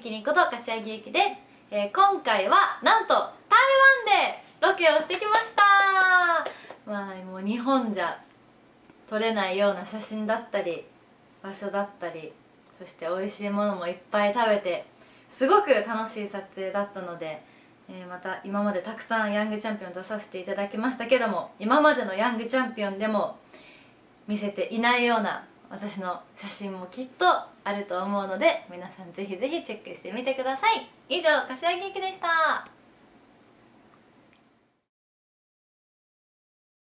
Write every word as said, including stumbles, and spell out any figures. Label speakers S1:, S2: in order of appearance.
S1: きにこと柏木由紀です、えー、今回はなんと台湾でロケをしてきました。まあもう日本じゃ撮れないような写真だったり場所だったり、そして美味しいものもいっぱい食べてすごく楽しい撮影だったので、えー、また今までたくさんヤングチャンピオン出させていただきましたけども、今までのヤングチャンピオンでも見せていないような私の写真もきっとあると思うので、皆さんぜひぜひチェックしてみてください。以上、柏木由紀でした。